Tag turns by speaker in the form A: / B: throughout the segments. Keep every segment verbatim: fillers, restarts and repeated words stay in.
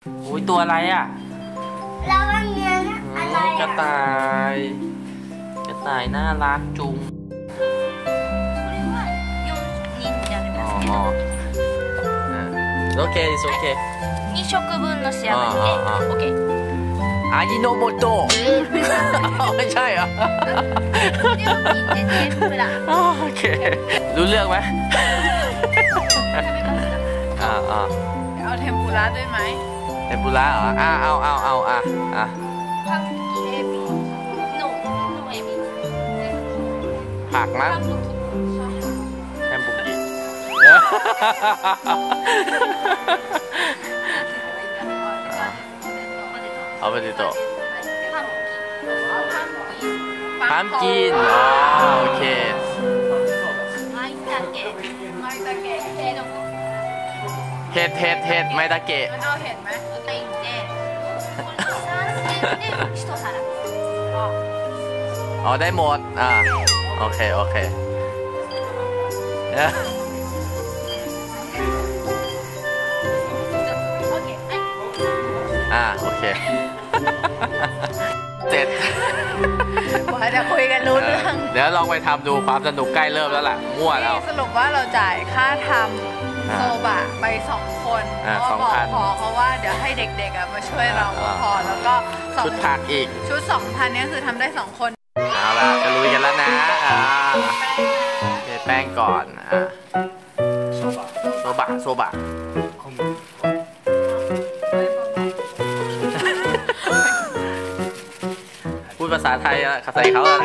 A: อุ้ยตัวอะไรอ่ะ
B: แล้วมันเนี้ยอะไรก
A: ระต่ายกระต่ายน่ารักจุงอ๋อโอเคโอเค
B: に食分の仕上がりで โอเค
A: อายิโนโมโตะไม่ใช่เหรอโอเครู้เรื่องไหมอ่าอ่า
C: เอาเทมปุระด้วยไหม
A: เทมปุระเหรออ่าเอาเอาเอาอ่ะอ่ะผักมั้งแฮมบุกิเอาไปดิโตพัมกินอ๋อโอเคเห็ดเห็ดเห็ดไมตะเกะ
C: มันเอาเห็ดไหม
A: อ๋อได้หมดอ่าโอเคโอเคอ่าโอเคเสร็จ
C: ว่าจะคุยกันรู้เรื่อง
A: เดี๋ยวลองไปทำดูความสนุกใกล้เริ่มแล้วล่ะมั่วแล้ว
C: สรุปว่าเราจ่ายค่าทำโซบะไปสองคนเพราะบอกขอเขาว่าเดี๋ยวให้เด็กๆมาช่วยเราพอแล้วก็
A: ชุดผักอีก
C: ชุดสองพันนี้คือทำได้สองคน
A: เอาละจะลุยกันแล้วนะอ่าเทแป้งก่อนอ่าโซบะโซบะโซบะพูดภาษาไทยอะใส่เขาอะ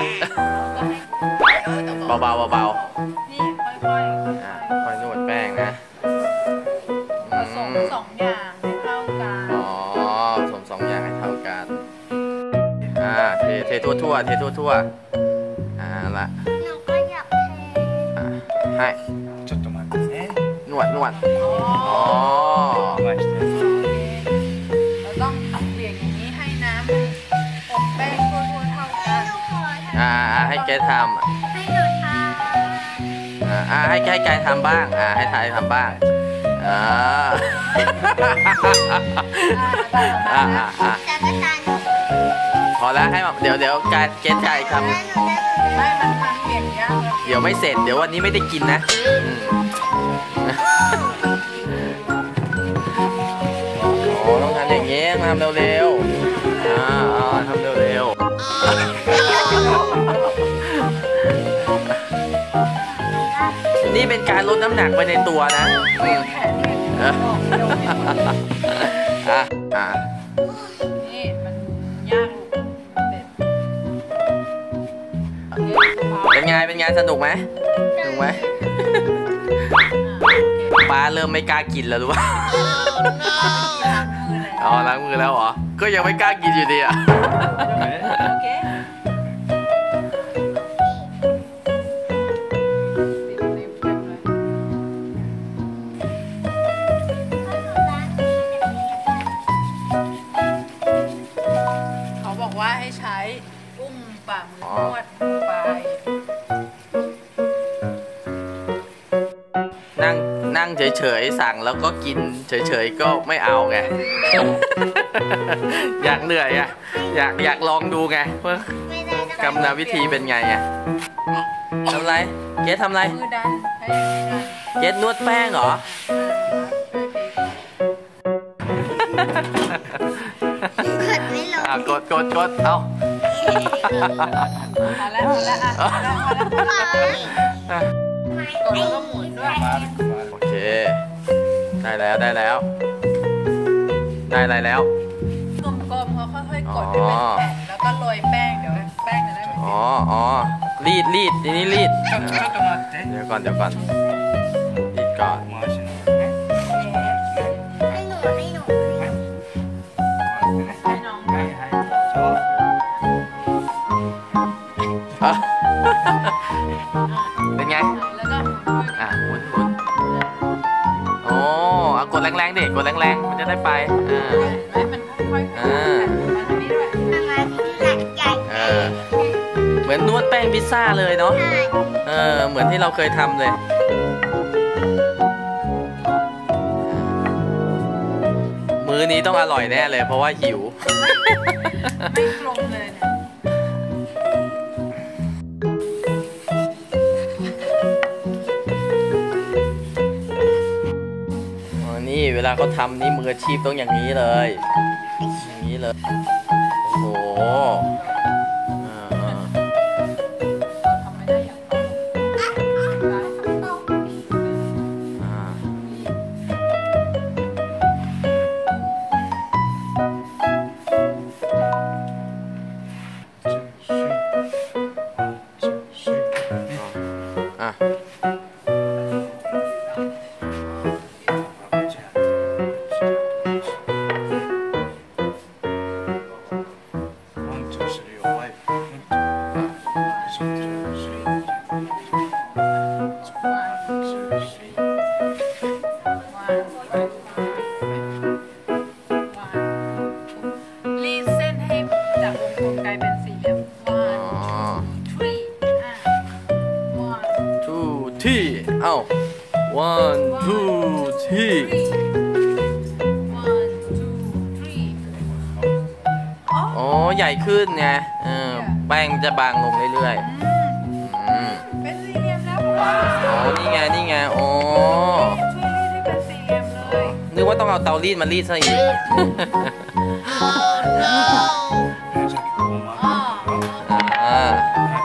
A: เบาเบาเบา
C: นี่ค่อยๆ
A: ค่อยนวดแป้งนะ
C: ผสมสองอย่างให้เท่ากัน
A: อ๋อผสมสองอย่างให้เท่ากันอ่าเทเททั่วทั่วเททั่วทั่วอ่าละ
B: หนูก็อยากเท
A: อ่าให้นวดนวดอ๋อ
C: เราต้องเบี่ยงอย่างนี้ให้น้ำอบแป้งทั่วๆเท่ากัน
A: อ่าให้แกทำ
B: ให้หนูทำ
A: อ่าให้ให้แกทำบ้างอ่าให้ทายทำบ้างอ่าอ่าอ่าอ่าพอแล้วให้เดี๋ยวเดี๋ยวการเกณฑ์ใจทำ
C: ไม่มันมันเบี่ยงยาก
A: เดี๋ยวไม่เสร็จเดี๋ยววันนี้ไม่ได้กินนะโอ้ต้องทำอย่างงี้ทำเร็วๆอ่าทำเร็วๆนี่เป็นการลดน้ำหนักไปในตัวนะอ่ะอ่ะ
C: นี่มันยาก
A: เป็นไงเป็นไงสนุกไหมสนุกไหมป้าเริ่มไม่กล้ากินแล้วรู้ป่ะอ๋อล้างมือแล้วเหรอก็ยังไม่กล้ากินอยู่ดีอ่ะ
C: เขาบอกว่าให้ใช้อุ้งฝ่ามือนวดไป
A: นั่งนั่งเฉยๆสั่งแล้วก็กินเฉยๆก็ไม่เอาไงอยากเหนื่อยอ่ะอยากอยากลองดูไงว่ากรรมวิธีเป็นไงอ่ะทำไรเกสทำไรเกสนวดแป้งเหรออ่ะกดกดกดเอา
C: พอแล้วพอแล้วอ่ะพอแล้วพอแล้วกดแล้วก็หมุนด้วย
A: โอเคได้แล้วได้แล้วได้อะไรแล้ว
C: กลมๆเขาค่อยๆกดให้เป็นแผ่นแล้วก็โรยแป้งเดี๋ยวแป้งจะได้ไม่ติด
A: อ๋ออ๋อรีดรีดทีนี้รีดเดี๋ยวก่อนเดี๋ยวก่อนรีดก่อน
B: ให้หนูให้หนู
C: ให้น้อง
A: เป็นไง
C: แล้วก็
A: อ่ะหมุนหมุนโอ้เอากดแรงๆดิกดแรงๆมันจะได้ไปอ่า
C: ให้มันค่อยๆอ่ามาทางนี้ด้วย
A: เออเหมือนนวดแป้งพิซซ่าเลยเนาะเออเหมือนที่เราเคยทำเลยหมื้อนี้ต้องอร่อยแน่เลยเพราะว่าหิว
C: ไม่ปรุงเลยเนี่ย
A: อ๋อนี่เวลาเขาทำนี่มืออาชีพต้องอย่างนี้เลย อย่างนี้เลย โอ้โหอ่า
C: ทำไม่ได้อย่างไร
A: อ่าอ่ะ
C: รีดเส้นให้จากวงกลมกลายเป็นสี่เหลี่ยม one three อ่ะ one
A: two three เอ้า one two three
C: one two three
A: อ๋อใหญ่ขึ้นไงเออแป้งมันจะบางลงเรื่อยๆอืม
C: เป็นสี่เหลี่ยมแล้วพ่อ
A: อ๋อนี่ไงนี่ไงอ๋อ
C: ช่วยรีดให้เป็นสี่เหลี่ยมเลย
A: นึกว่าต้องเอาเตารีดมารีดซะอีก
C: อ๋อ
A: อ่า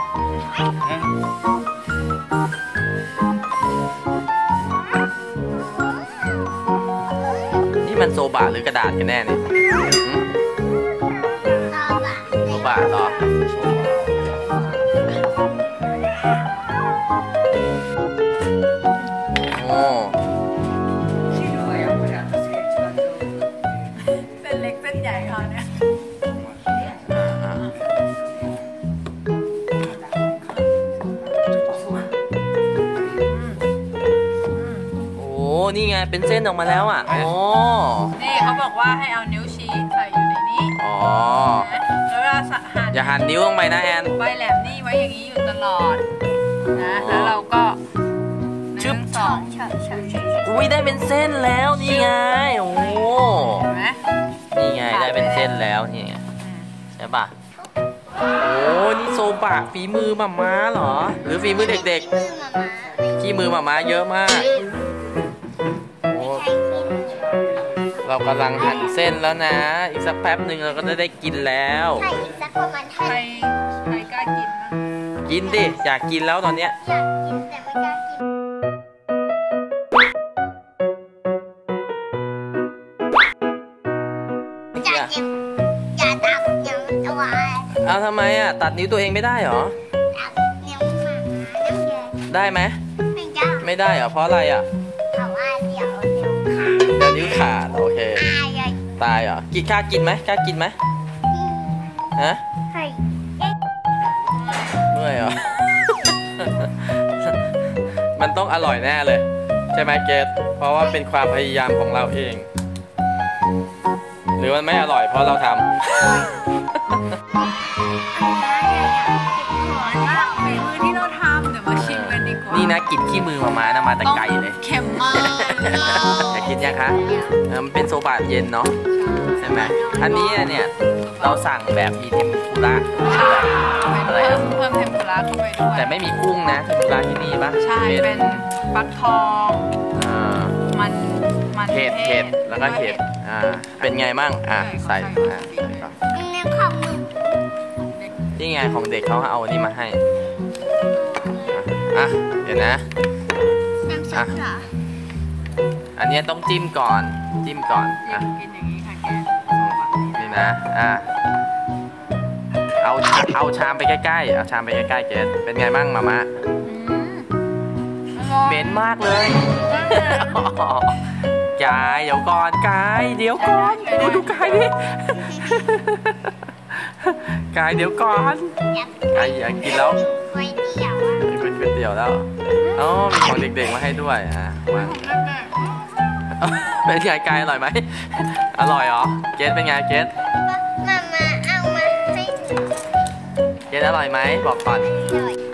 A: นี่มันโซบะหรือกระดาษกันแน่เนี่ยหืมโซบะเหรอโอ้
C: เส้นเล็กเส้นใหญ่เขาเนี่ย
A: อ่าโอ้นี่ไงเป็นเส้นออกมาแล้วอ่ะโอ้
C: นี่เขาบอกว่าให้เอานิ้วชี้ใส่อยู่ในนี้
A: อ๋อ
C: นะแล้วเวลาหั่น
A: อย่าหันนิ้วลงไปนะแอน
C: ใบแหลมนี่ไว้อย่างนี้อยู่ตลอดนะแล้วเราก็หนึ่งสอง
A: อุ้ยได้เป็นเส้นแล้วนี่ไงโอ้
C: เห็นไหม
A: นี่ไงได้เป็นเส้นแล้วนี่ไงใช่ปะโอ้นี่โซบะฝีมือมาม่าเหรอ หรือฝีมือเด็กๆขี้มือมาม่าเยอะมากโอ้เรากำลังหั่นเส้นแล้วนะ อีกสักแป๊บหนึ่งเราก็จะได้กินแล้ว
B: ใช่อีกสักประมาณ
C: ใครใครกล้ากินมั้ง
A: กินดิอยากกินแล้วตอนเนี้ย
B: อยากกินแต่ไม่กล้ากินอย่าเก็บอย่าตักยังตัว
A: เอาทำไมอ่ะตัดนิ้วตัวเองไม่ได้เหรอ
B: ตักยังหมาน้ำเย็น
A: ได้ไหม
B: ไม่ได้
A: ไม่ได้เหรอเพราะอะไรอ่ะ
B: เพราะว่าเดี๋ยวเดี๋ยวขา
A: เดี๋ยวนิ้วขาดโอเค
B: ตายเลย
A: ตายเหรอกินข้ากินไหมกล้ากินไหมฮะ
B: เฮ้ย
A: เมื่อยเหรอ มันต้องอร่อยแน่เลย ใช่ไหมเกดเพราะว่าเป็นความพยายามของเราเอง หรือมันไม่อร่อยเพราะเราทำ
C: ว่าฝีมือที่เราทำเดี๋ยวมาชิมกันดีกว่า
A: นี่นะกลิ่นขี้มือมามานะมาแต่ไกลเลย
C: เค็มมาก
A: อยากกินยังคะเออมันเป็นโซบะเย็นเนาะใช่ไหมอันนี้เนี่ยเราสั่งแบบมีเทมปุระ
C: อะไรเพิ่มเพิ่มเทมปุระเข้าไปด้วย
A: แต่ไม่มีกุ้งนะเทมปุระที่นี่ปะ
C: ใช่เป็นฟักทอง
A: อ่า
C: มันมัน
A: เห็ดเห็ดแล้วก็เห็ดอ่าเป็นไงมั่งอ่ะใส่อ่ะใส่ก่อน
B: เรื่องของมึง
A: นี่ไงของเด็กเขาเอาอันนี้มาให้อ่ะเดี๋ยวนะ
B: น้ำซุปเหรอ
A: อันนี้ต้องจิ้มก่อนจิ้มก่อนอ่ะ
C: กินอย่างนี้ค่ะแก
A: นี่นะอ่ะเอาเอาชามไปใกล้ๆเอาชามไปใกล้ๆเกดเป็นไงบ้างมามะเหม็นมากเลย กายเดี๋ยวก่อนกายเดี๋ยวก่อนดูดูกายดิ กายเดี๋ยวก่อนกายอยากกินแล้ว
B: ก๋วยเตี๋ยวอ่ะ
A: กินก๋วยเตี๋ยวแล้วอ๋อมีของเด็กๆมาให้ด้วยอ่ะวางเป็นไงกายอร่อยไหมอร่อยเหรอเกดเป็นไงเกด
B: มามาเอามาให้หนู
A: เกดอร่อยไหมบอกก่อน
B: หน่อย